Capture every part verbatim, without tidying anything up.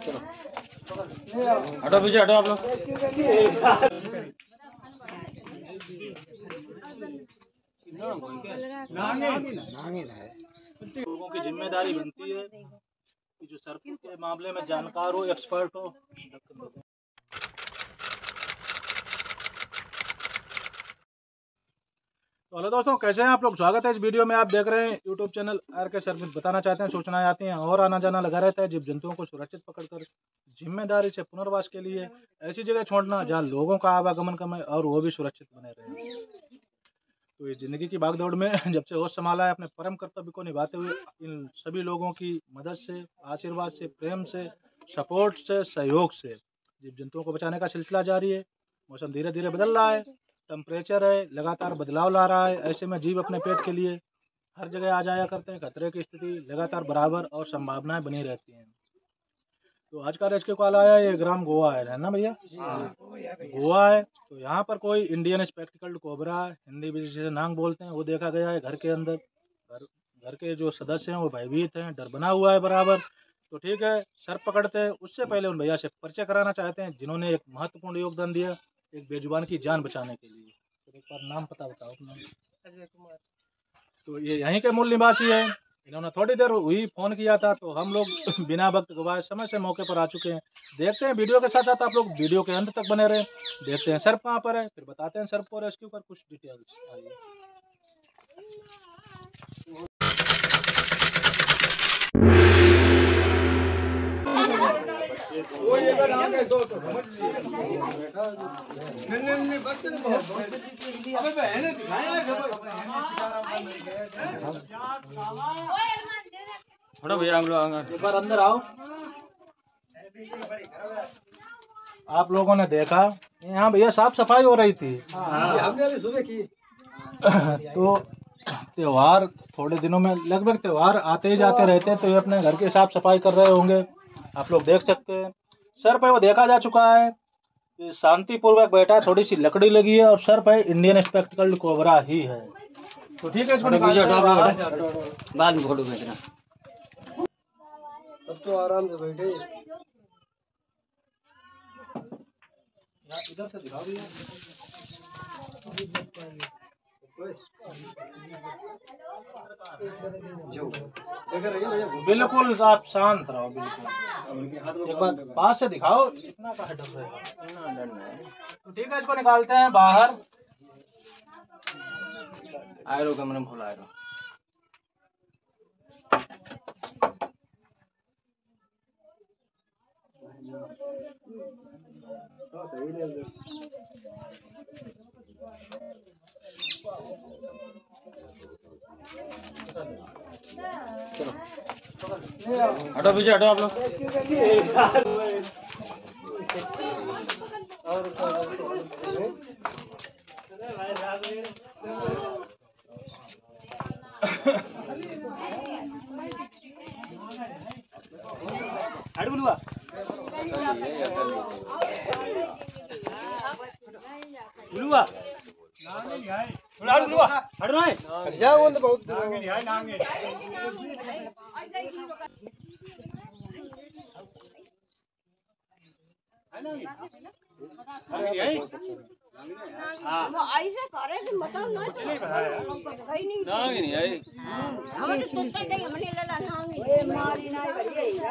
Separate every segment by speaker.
Speaker 1: हटो पीछे हटो आप लोग। लोगों की जिम्मेदारी बनती है कि जो सड़कों के मामले में जानकार हो, एक्सपर्ट हो। तो हेलो दोस्तों, कैसे हैं आप लोग। स्वागत है इस वीडियो में। आप देख रहे हैं YouTube channel R K service. बताना चाहते हैं, सूचनाएं आती हैं और आना जाना लगा रहता है। जीव जंतुओं को सुरक्षित पकड़कर जिम्मेदारी से पुनर्वास के लिए ऐसी जगह छोड़ना जहां लोगों का आवागमन कम है और वो भी सुरक्षित बने रहे। तो इस जिंदगी की भागदौड़ में जब से होश संभाला है, अपने परम कर्तव्य को निभाते हुए इन सभी लोगों की मदद से, आशीर्वाद से, प्रेम से, सपोर्ट से, सहयोग से जीव जंतुओं को बचाने का सिलसिला जारी है। मौसम धीरे धीरे बदल रहा है, टेम्परेचर है लगातार बदलाव ला रहा है। ऐसे में जीव अपने पेट के लिए हर जगह आ जाया करते हैं। खतरे की स्थिति लगातार बराबर और संभावनाएं बनी रहती हैं। तो आज का रेस्क्यू कॉल आया, ये ग्राम गोवा है ना भैया। गोवा है। तो यहाँ पर कोई इंडियन स्पेक्टिकल्ड कोबरा, हिंदी में जिसे नांग बोलते हैं, वो देखा गया है घर के अंदर। घर घर के जो सदस्य हैं वो भयभीत हैं, डर बना हुआ है बराबर। तो ठीक है, सर पकड़ते हैं उससे पहले उन भैया से परिचय कराना चाहते हैं जिन्होंने एक महत्वपूर्ण योगदान दिया एक बेजुबान की जान बचाने के लिए। तो एक बार नाम पता बताओ अपना। अजय कुमार। तो ये यहीं के मूल निवासी है। इन्होंने थोड़ी देर हुई फोन किया था, तो हम लोग बिना वक्त गवाए समय से मौके पर आ चुके हैं। देखते हैं वीडियो के साथ साथ आप लोग वीडियो के अंत तक बने रहे। देखते हैं सर्प कहाँ पर है, फिर बताते हैं सर्प को रेस्क्यू कर कुछ डिटेल्स। आइए। भैया एक बार अंदर आओ। आप लोगों ने देखा यहाँ भैया साफ सफाई हो रही थी। हमने अभी सुबह की। तो त्योहार थोड़े दिनों में लगभग त्योहार आते ही जाते रहते हैं, तो ये अपने घर की साफ सफाई कर रहे होंगे। आप लोग देख सकते हैं सर पे वो देखा जा चुका है, शांतिपूर्वक बैठा है। थोड़ी सी लकड़ी लगी है और सर पे इंडियन स्पेक्टिकल्ड कोबरा ही है। तो ठीक है, इसको बाद में फोटो भेजना। अब तो आराम से बैठे। इधर से दिखाओ भैया। बिल्कुल आप शांत रहो, बिल्कुल। एक बार पास से दिखाओ। इतना का डर है। तो ठीक है, इसको निकालते हैं बाहर। आयरो कमरे में खुला आयरो। हटो पीछे हटो आप लोग। अड़बुलवा बुलवा बुलवा हट रहा है। हट जाओ, वो तो बहुत नांगे है नांगे। हां वो ऐसे करे कि मतलब ना चले भाई नांगे नहीं आई। हम तो सोचते थे हमने लला नांगे ए मारी ना बढ़िया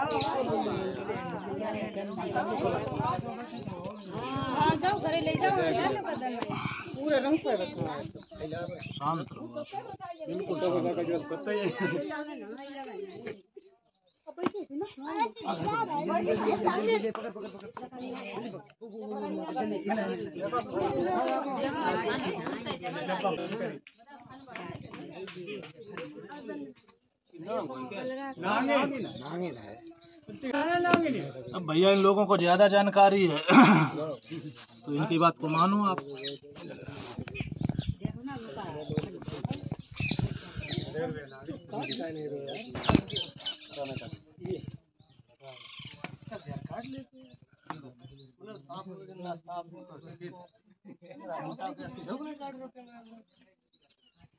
Speaker 1: हां जाओ घरे ले जाओ यार बदल में पूरे रंग पे रखना है। शांत रहो बिल्कुल। तो का जो पता ही है। अब भैया इन लोगों को ज्यादा जानकारी है तो इनकी बात को मानो आप।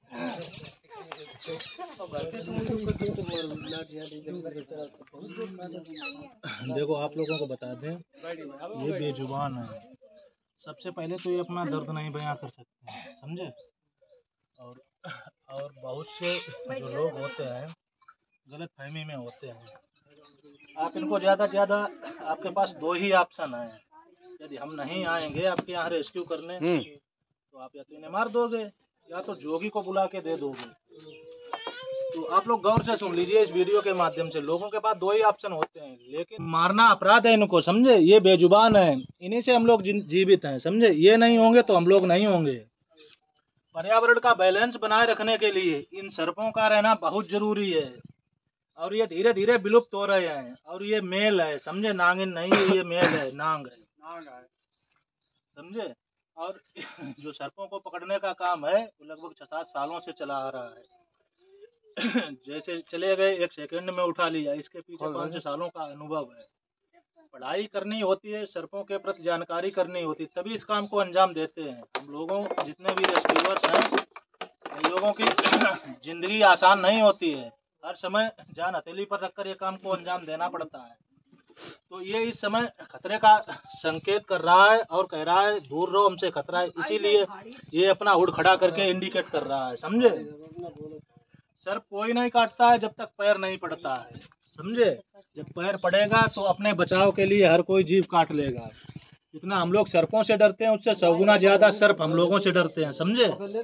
Speaker 1: देखो आप लोगों को बता दें, ये बेजुबान है। सबसे पहले तो ये अपना दर्द नहीं बयां कर सकते हैं, समझे। और और बहुत से जो लोग होते हैं गलत फहमी में होते हैं। आप इनको ज़्यादा से ज़्यादा, आपके पास दो ही ऑप्शन है। यदि हम नहीं आएंगे आपके यहाँ रेस्क्यू करने तो आप या तो इन्हें मार दोगे या तो जोगी को बुला के दे दोगे। तो आप लोग गौर से सुन लीजिए इस वीडियो के माध्यम से। लोगों के पास दो ही ऑप्शन होते हैं, लेकिन मारना अपराध है इनको, समझे। ये बेजुबान है, इन्हीं से हम लोग जीवित हैं, समझे। ये नहीं होंगे तो हम लोग नहीं होंगे। पर्यावरण का बैलेंस बनाए रखने के लिए इन सर्पों का रहना बहुत जरूरी है। और ये धीरे धीरे विलुप्त हो रहे हैं। और ये मेल है, समझे, नागिन नहीं है, ये मेल है, नांग है, समझे। और जो सर्पों को पकड़ने का काम है वो लगभग छह सात सालों से चला आ रहा है। जैसे चले गए एक सेकंड में उठा लिया, इसके पीछे पाँच छह सालों का अनुभव है। पढ़ाई करनी होती है, सर्पों के प्रति जानकारी करनी होती है, तभी इस काम को अंजाम देते हैं। हम लोगों जितने भी रेस्क्यूअर्स हैं, इन लोगों की जिंदगी आसान नहीं होती है। हर समय जान हथेली पर रखकर ये काम को अंजाम देना पड़ता है। तो ये इस समय खतरे का संकेत कर रहा है और कह रहा है दूर रहो, हमसे खतरा है। इसीलिए ये अपना हुड खड़ा करके इंडिकेट कर रहा है, समझे। सर्प कोई नहीं काटता है जब तक पैर नहीं पड़ता है, समझे। जब पैर पड़ेगा तो अपने बचाव के लिए हर कोई जीव काट लेगा। जितना हम लोग सर्पों से डरते हैं उससे सौ गुना ज्यादा सर्प हम लोगों से डरते हैं, समझे।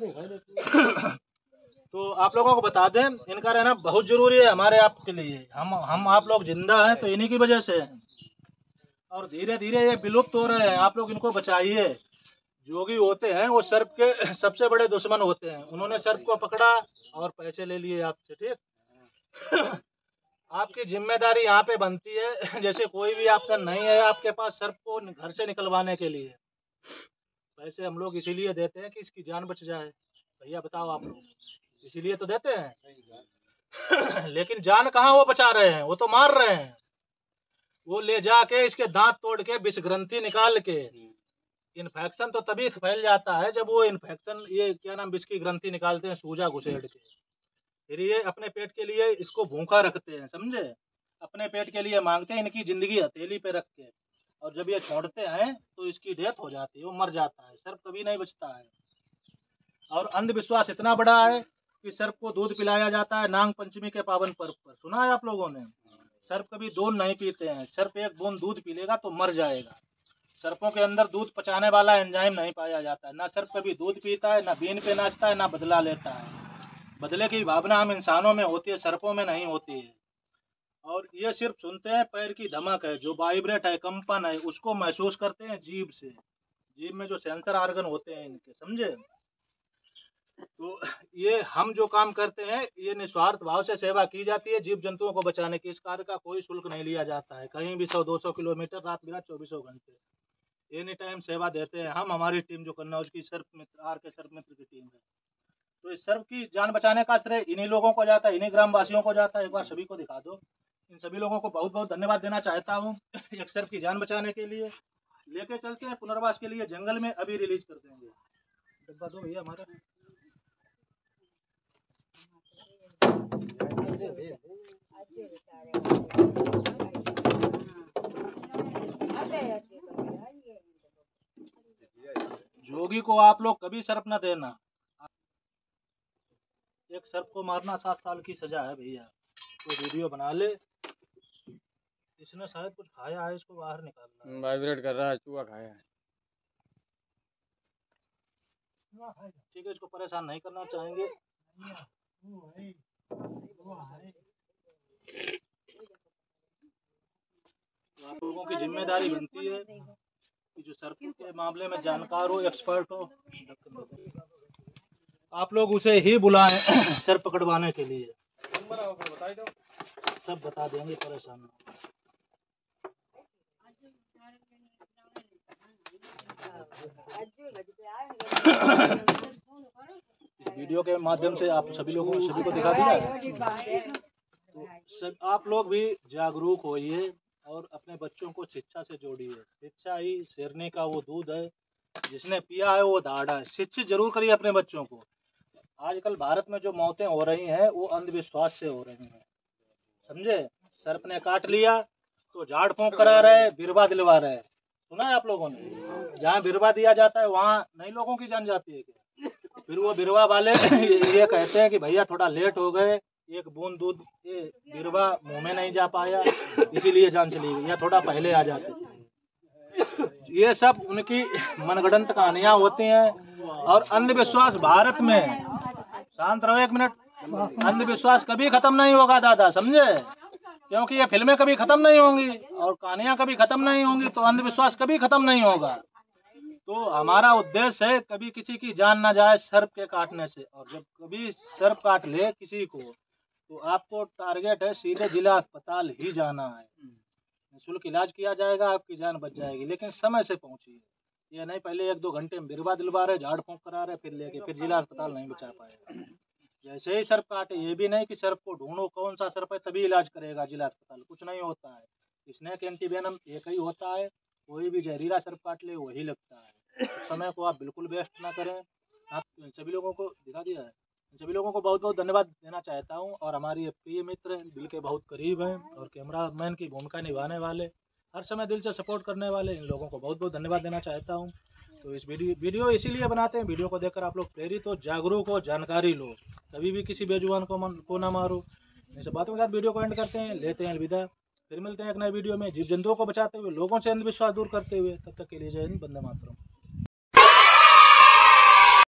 Speaker 1: तो आप लोगों को बता दें, इनका रहना बहुत जरूरी है हमारे आपके लिए। हम हम आप लोग जिंदा हैं तो इन्हीं की वजह से हैं। और धीरे धीरे ये विलुप्त हो रहे हैं, आप लोग इनको बचाइए। जोगी होते हैं वो सर्प के सबसे बड़े दुश्मन होते हैं। उन्होंने सर्प को पकड़ा और पैसे ले लिए आपसे, ठीक। आपकी जिम्मेदारी यहाँ पे बनती है, जैसे कोई भी आपका नहीं है आपके पास सर्प को घर से निकलवाने के लिए। पैसे हम लोग इसीलिए देते हैं कि इसकी जान बच जाए। भैया बताओ आप लोग, इसीलिए तो देते हैं। लेकिन जान कहाँ वो बचा रहे हैं, वो तो मार रहे हैं। वो ले जाके इसके दांत तोड़ के विष ग्रंथि निकाल के, इन्फेक्शन तो तभी फैल जाता है जब वो इन्फेक्शन, ये क्या नाम, विष की ग्रंथि निकालते हैं सूजा घुसेड़ के। फिर ये अपने पेट के लिए इसको भूखा रखते हैं, समझे। अपने पेट के लिए मांगते हैं, इनकी जिंदगी हथेली पे रख के। और जब ये छोड़ते हैं तो इसकी डेथ हो जाती है, वो मर जाता है। सर्प कभी नहीं बचता है। और अंधविश्वास इतना बड़ा है कि सर्प को दूध पिलाया जाता है नाग पंचमी के पावन पर्व पर। सुना है आप लोगों ने। सर्प कभी दूध नहीं पीते हैं। सर्प एक बूंद दूध पी लेगा तो मर जाएगा। सर्पों के अंदर दूध पचाने वाला एंजाइम नहीं पाया जाता है। ना सर्प कभी दूध पीता है, ना बीन पे नाचता है, ना बदला लेता है। बदले की भावना हम इंसानों में होती है, सर्पों में नहीं होती है। और ये सिर्फ सुनते हैं पैर की धमक है, जो वाइब्रेट है, कंपन है, उसको महसूस करते हैं जीभ से। जीभ में जो सेंसर ऑर्गन होते हैं इनके, समझे। तो ये हम जो काम करते हैं ये निस्वार्थ भाव से सेवा की जाती है जीव जंतुओं को बचाने की। इस कार्य का कोई शुल्क नहीं लिया जाता है। कहीं भी सौ दो सौ किलोमीटर रात बिरात चौबीसों घंटे एनी टाइम सेवा देते हैं हम। हमारी टीम जो कन्नौज की सर्प मित्र, आर के सर्प मित्र की टीम है। तो इस सर्प की जान बचाने का श्रेय इन्हीं लोगों को जाता है, इन्हीं ग्रामवासियों को जाता है। एक बार सभी को दिखा दो। इन सभी लोगों को बहुत बहुत धन्यवाद देना चाहता हूँ। एक सर्प की जान बचाने के लिए लेके चलते हैं पुनर्वास के लिए जंगल में, अभी रिलीज कर देंगे। डब्बा दो भैया हमारा। जोगी को आप लोग कभी सर्प न देना। एक सर्प को मारना सात साल की सजा है भैया। तो वीडियो बना ले। इसने शायद कुछ खाया है, इसको बाहर निकालना।
Speaker 2: वाइब्रेट कर रहा है, चूहा खाया है।
Speaker 1: ठीक है, इसको परेशान नहीं करना चाहेंगे। तो आप लोगों की जिम्मेदारी बनती है कि जो सर्पों के मामले में जानकार हो, एक्सपर्ट हो, आप लोग उसे ही बुलाएं सर्प पकड़वाने के लिए। सब बता देंगे, परेशान ना। इस वीडियो के माध्यम से आप सभी लोगों सभी को दिखा दिया। तो सब आप लोग भी जागरूक होइए और अपने बच्चों को शिक्षा से जोड़िए। शिक्षा ही शेरनी का वो दूध है, जिसने पिया है वो दाढ़ा है। शिक्षित जरूर करिए अपने बच्चों को। आजकल भारत में जो मौतें हो रही हैं वो अंधविश्वास से हो रही हैं, समझे। सर्प ने काट लिया तो झाड़ फूंक करा रहे, बिरवा दिलवा रहे। सुना है आप लोगों ने? जहाँ बिरवा दिया जाता है वहाँ नई लोगों की जान जाती है क्या? फिर वो बिरवा वाले ये कहते हैं कि भैया थोड़ा लेट हो गए, एक बूंद दूध ये बिरवा मुंह में नहीं जा पाया, इसीलिए जान चली गई, या थोड़ा पहले आ जाते। ये सब उनकी मनगढ़ंत कहानियां होती हैं। और अंधविश्वास भारत में, शांत रहो एक मिनट, अंधविश्वास कभी खत्म नहीं होगा दादा, समझे। क्योंकि ये फिल्में कभी खत्म नहीं होंगी और कहानियां कभी खत्म नहीं होंगी, तो अंधविश्वास कभी खत्म नहीं होगा। तो हमारा उद्देश्य है कभी किसी की जान ना जाए सर्प के काटने से। और जब कभी सर्प काट ले किसी को तो आपको टारगेट है सीधे जिला अस्पताल ही जाना है, निःशुल्क इलाज किया जाएगा, आपकी जान बच जाएगी। लेकिन समय से पहुंचिए, ये नहीं पहले एक दो घंटे में बिरवा दिलवा रहे, झाड़ फूंक करा रहे, फिर लेके फिर जिला अस्पताल नहीं बचा पाएगा। जैसे ही सर्प काटे, ये भी नहीं कि सर्प को ढूंढो कौन सा सर्प है तभी इलाज करेगा जिला अस्पताल, कुछ नहीं होता है। स्नेक एंटीवेनम एक ही होता है, कोई भी जहरीला सर्प काट ले वही लगता है। उस समय को आप बिल्कुल वेस्ट ना करें। आप सभी लोगों को दिखा दिया है, सभी लोगों को बहुत बहुत धन्यवाद देना चाहता हूं। और हमारे प्रिय मित्र दिल के बहुत करीब हैं और कैमरामैन की भूमिका निभाने वाले, हर समय दिल से सपोर्ट करने वाले, इन लोगों को बहुत बहुत धन्यवाद देना चाहता हूं। तो इस वीडियो वीडियो इसीलिए बनाते हैं, वीडियो को देखकर आप लोग प्रेरित हो, जागरूक हो, जानकारी लो, कभी भी किसी बेजुबान को मन को ना मारो। इन सब बातों के साथ वीडियो को एंड करते हैं, लेते हैं अलविदा। फिर मिलते हैं एक नए वीडियो में जीव जंतुओं को बचाते हुए, लोगों से अंधविश्वास दूर करते हुए। तब तक के लिए जय हिंद, वंदे मातरम।